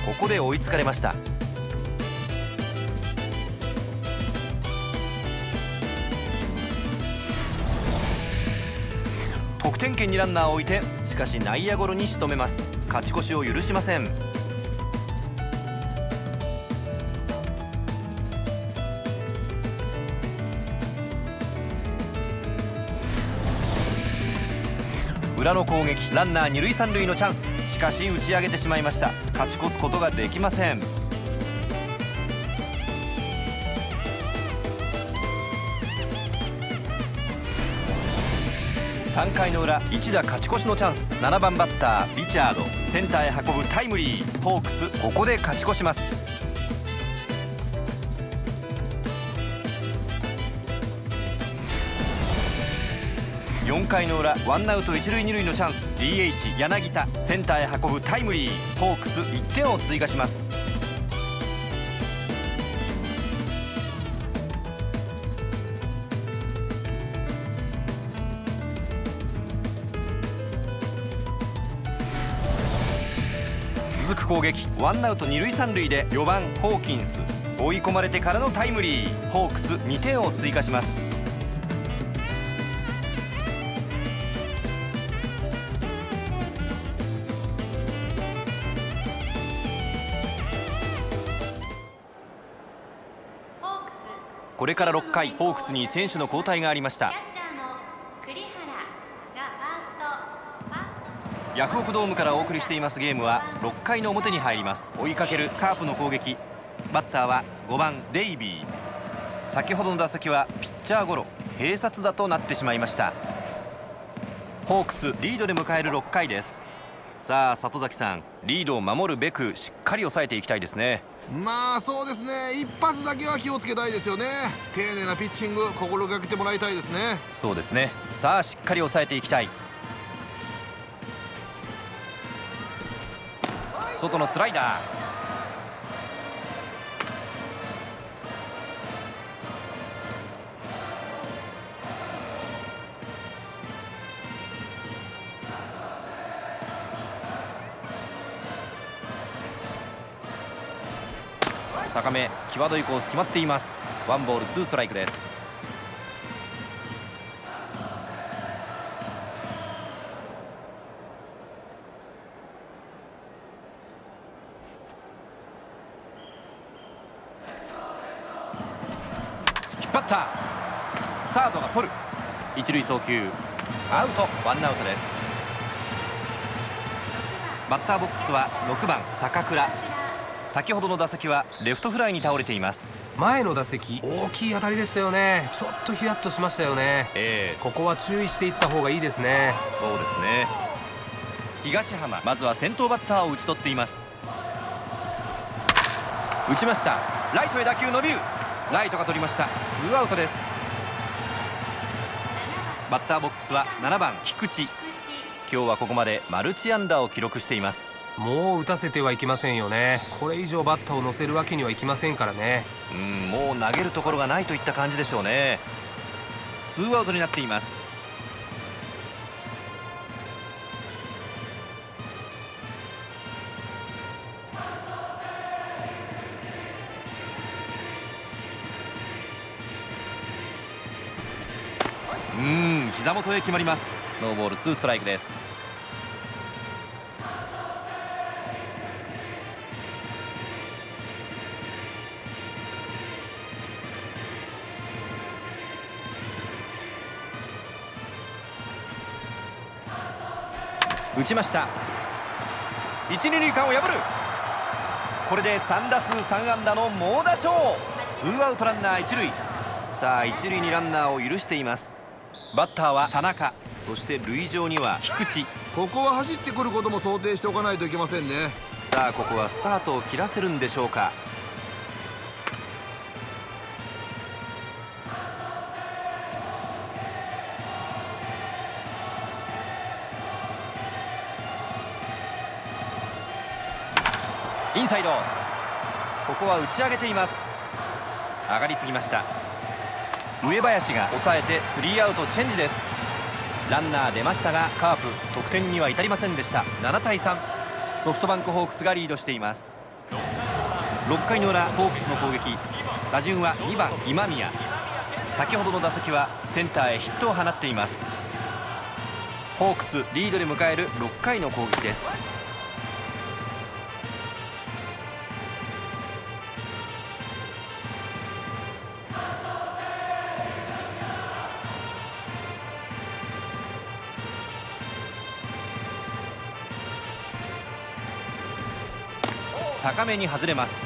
ここで追いつかれました。得点圏にランナーを置いて、しかし内野ゴロに仕留めます。勝ち越しを許しません。裏の攻撃、ランナー二塁三塁のチャンス。しかし打ち上げてしまいました。勝ち越すことができません。3回の裏、一打勝ち越しのチャンス。7番バッターリチャード、センターへ運ぶタイムリー。ホークスここで勝ち越します。4回の裏、ワンアウト一塁二塁のチャンス。 DH 柳田、センターへ運ぶタイムリー。ホークス1点を追加します。続く攻撃、ワンアウト二塁三塁で4番ホーキンス、追い込まれてからのタイムリー。ホークス2点を追加します。これから6回、ホークスに選手の交代がありました。ヤフオクドームからお送りしていますゲームは6回の表に入ります。追いかけるカープの攻撃、バッターは5番デイビー。先ほどの打席はピッチャーゴロ、併殺打となってしまいました。ホークスリードで迎える6回です。さあ里崎さん、リードを守るべくしっかり抑えていきたいですね。 まあそうですね、一発だけは気をつけたいですよね。丁寧なピッチング心がけてもらいたいですね。 そうですね。さあしっかり抑えていきたい。外のスライダー、高め、際どいコース決まっています。ワンボールツーストライクです。引っ張った、サードが取る。一塁送球、アウト、ワンアウトです。バッターボックスは6番坂倉。先ほどの打席はレフトフライに倒れています。 前の打席大きい当たりでしたよね。ちょっとヒヤッとしましたよね。ここは注意していった方がいいですね。 そうですね。東浜、まずは先頭バッターを打ち取っています。打ちました。ライトへ打球伸びる。ライトが取りました。ツーアウトです。バッターボックスは7番菊池。今日はここまでマルチ安打を記録しています。 もう打たせてはいけませんよね。これ以上バッターを乗せるわけにはいきませんからね。 もう投げるところがないといった感じでしょうね。ツーアウトになっています。膝元へ決まります。ノーボールツーストライクです。打ちました。一二塁間を破る。これで3打数3安打の猛打賞。ツーアウトランナー一塁。さあ一塁にランナーを許しています。バッターは田中、そして塁上には菊池。 ここは走ってくることも想定しておかないといけませんね。 さあここはスタートを切らせるんでしょうか。インサイド、ここは打ち上げています。上がりすぎました。上林が抑えてスリーアウトチェンジです。ランナー出ましたがカープ得点には至りませんでした。7対3、ソフトバンクホークスがリードしています。 6回の裏ホークスの攻撃、打順は2番今宮。先ほどの打席はセンターへヒットを放っています。ホークスリードで迎える6回の攻撃です。高めに外れます。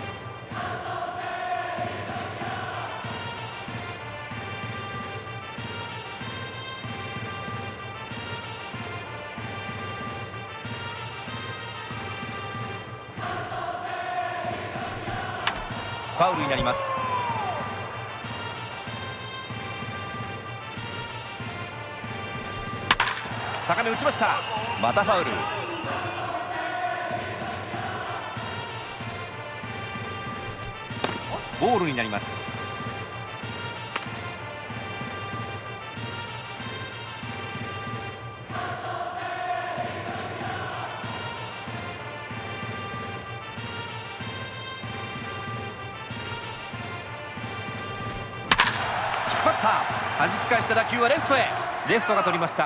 ファウルになります。高め打ちました。またファウル。ボールになります。引っ張った。弾き返した打球はレフトへ。レフトが取りました。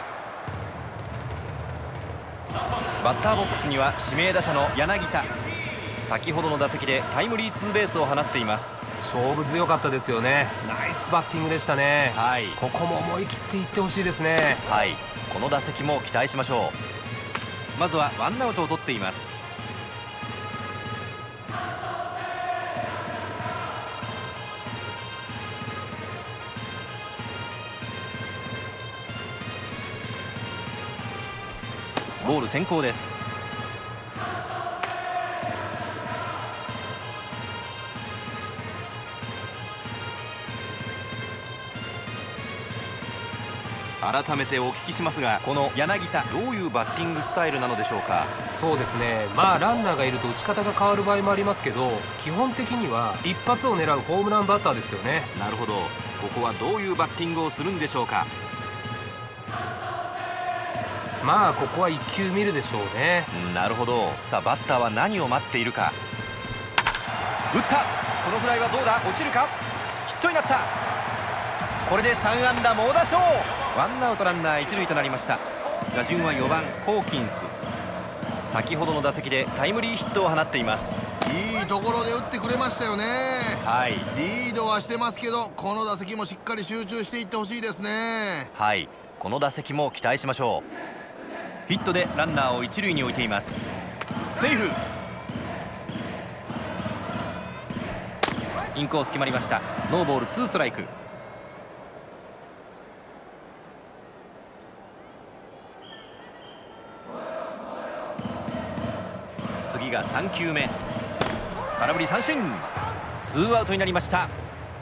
バッターボックスには指名打者の柳田。先ほどの打席でタイムリーツーベースを放っています。 勝負強かったですよね。ナイスバッティングでしたね。 はい、 ここも思い切っていってほしいですね。 はい、この打席も期待しましょう。まずはワンアウトを取っています。ボール先行です。改めてお聞きしますが、この柳田どういうバッティングスタイルなのでしょうか。 そうですね、まあランナーがいると打ち方が変わる場合もありますけど、基本的には一発を狙うホームランバッターですよね。 なるほど。ここはどういうバッティングをするんでしょうか。 まあここは1球見るでしょうね。 なるほど。さあバッターは何を待っているか。打った。このフライはどうだ。落ちるか。ヒットになった。これで3安打猛打賞。ワンアウトランナー1塁となりました。打順は4番ホーキンス。先ほどの打席でタイムリーヒットを放っています。 いいところで打ってくれましたよね。 はい、 リードはしてますけど、この打席もしっかり集中していってほしいですね。 はい、この打席も期待しましょう。ヒットでランナーを1塁に置いています。セーフ。インコース決まりました。ノーボール2ストライク。次が3球目。空振り三振。ツーアウトになりました。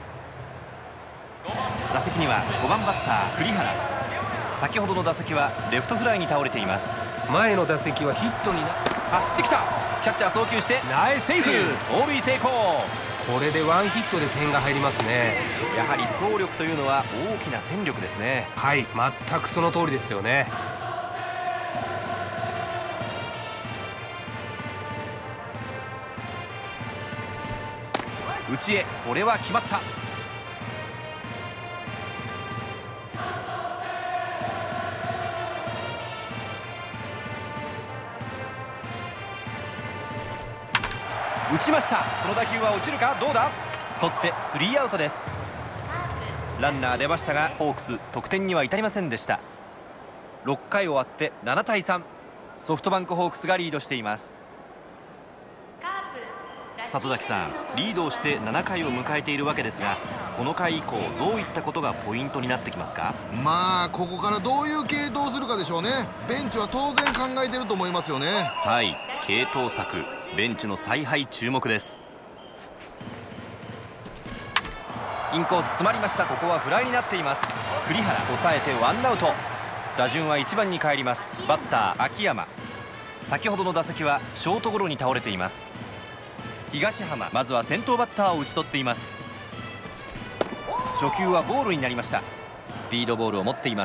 打席には5番バッター栗原。先ほどの打席はレフトフライに倒れています。 前の打席はヒットに走ってきた。キャッチャー送球してナイスセーフ。盗塁成功。 これでワンヒットで点が入りますね。 やはり走力というのは大きな戦力ですね。 はい、全くその通りですよね。 内へ。これは決まった。打ちました。この打球は落ちるか。どうだ。取ってスリーアウトです。ランナー出ましたがホークス得点には至りませんでした。6回終わって7対3。ソフトバンクホークスがリードしています。里崎さん、リードをして7回を迎えているわけですが、この回以降どういったことがポイントになってきますか。 まあここからどういう継投をするかでしょうね。ベンチは当然考えてると思いますよね。 はい、継投策、ベンチの采配注目です。インコース詰まりました。ここはフライになっています。栗原抑えてワンアウト。打順は1番に帰ります。バッター秋山。先ほどの打席はショートゴロに倒れています。東浜、まずは先頭バッターを打ち取っています。初球はボールになりました。スピードボールを持っています。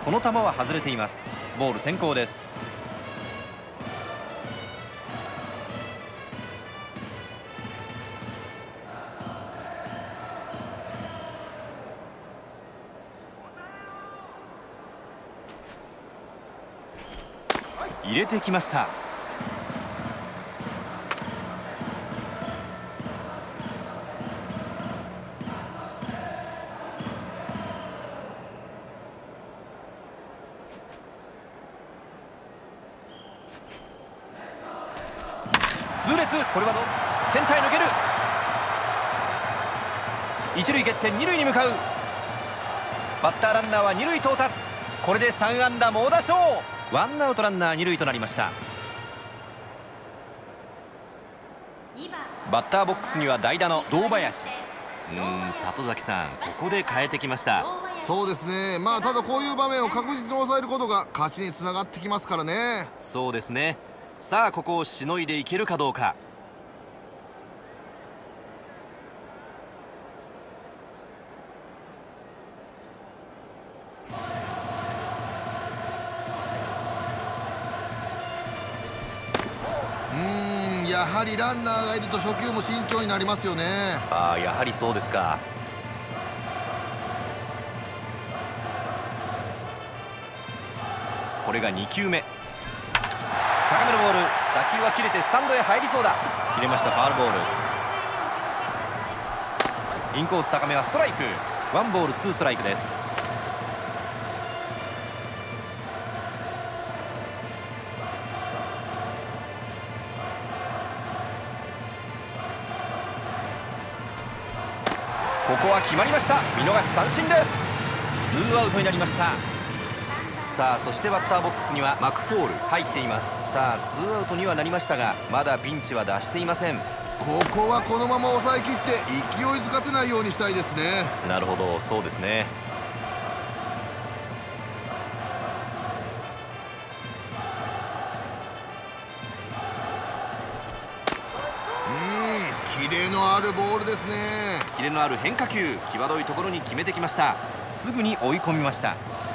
この球は外れています。ボール先行です。入れてきました。痛烈、これはセンターへ抜ける。一塁蹴って二塁に向かう。バッターランナーは二塁到達。これで3安打猛打賞。ワンアウトランナー二塁となりました。バッターボックスには代打の堂林。里崎さん、ここで変えてきました。 そうですね。まあただこういう場面を確実に抑えることが勝ちにつながってきますからね。 そうですね。さあここをしのいでいけるかどうか。 やはりランナーがいると初球も慎重になりますよね。 やはりそうですか。これが2球目。高めのボール、打球は切れてスタンドへ入りそうだ。切れました。ファウルボール。インコース高めはストライク。ワンボールツーストライクです。ここは決まりました。見逃し三振です。ツーアウトになりました。さあそしてバッターボックスにはマクフォール入っています。さあツーアウトにはなりましたが、まだピンチは出していません。 ここはこのまま抑えきって勢いづかせないようにしたいですね。 なるほど、そうですね。 キレのあるボールですね。 キレのある変化球、際どいところに決めてきました。すぐに追い込みました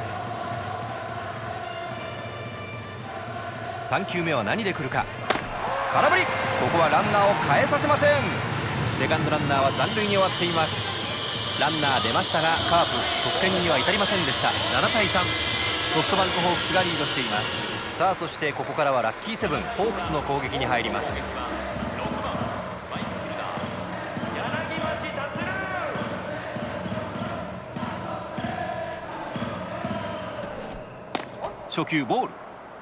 。3球目は何で来るか。空振り。ここはランナーを返させません。セカンドランナーは残塁に終わっています。ランナー出ましたがカープ得点には至りませんでした。7対3、ソフトバンクホークスがリードしています。さあそしてここからはラッキーセブンホークスの攻撃に入ります。初球ボール。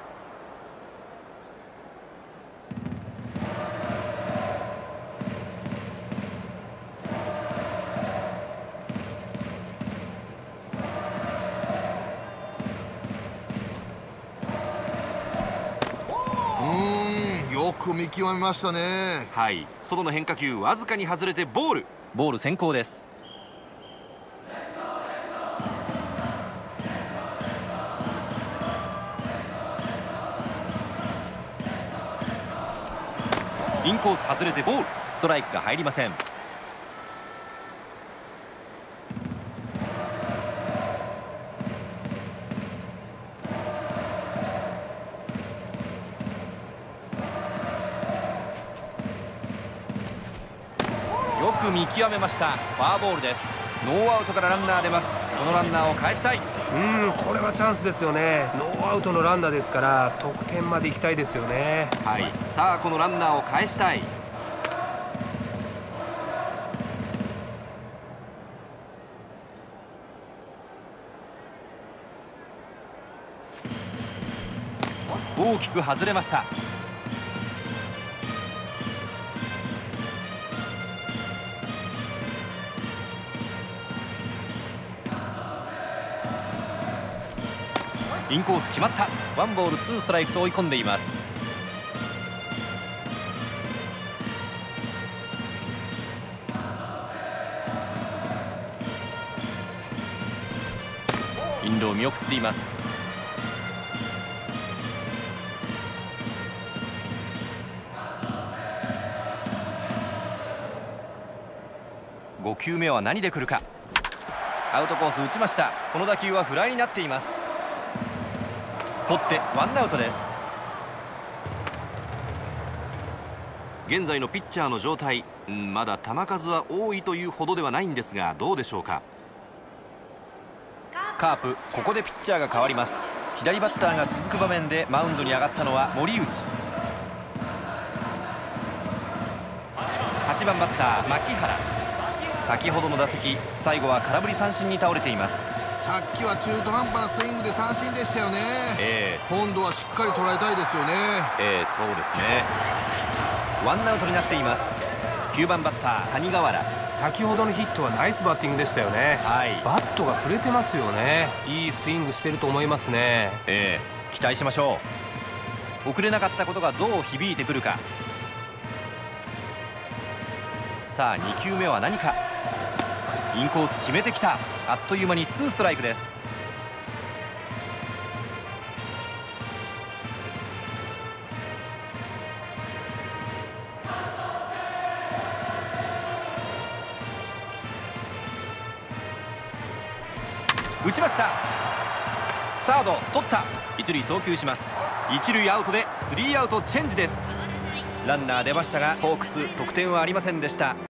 よく見極めましたね。 はい、外の変化球わずかに外れてボール。ボール先行です。インコース外れてボール。ストライクが入りません。よく見極めました。フォアボールです。ノーアウトからランナー出ます。このランナーを返したい。 これはチャンスですよね。ノーアウトのランナーですから得点まで行きたいですよね。 はい、さあこのランナーを返したい。大きく外れました。インコース決まった。ワンボールツーストライクと追い込んでいます。インロー見送っています。5球目は何で来るか。アウトコース打ちました。この打球はフライになっています。 取ってワンアウトです。現在のピッチャーの状態、まだ球数は多いというほどではないんですが、どうでしょうか。カープ、ここでピッチャーが変わります。左バッターが続く場面でマウンドに上がったのは森内。8番バッター牧原。先ほどの打席、最後は空振り三振に倒れています。 さっきは中途半端なスイングで三振でしたよね。今度はしっかり捉えたいですよね。 そうですね。ワンアウトになっています。9番バッター谷川原。 先ほどのヒットはナイスバッティングでしたよね。バットが振れてますよね。いいスイングしてると思いますね。 期待しましょう。送れなかったことがどう響いてくるか。さあ2球目は何か。インコース決めてきた。あっという間に2ストライクです。打ちました。サード取った。一塁送球します。一塁アウトで3アウトチェンジです。ランナー出ましたがホークス得点はありませんでした。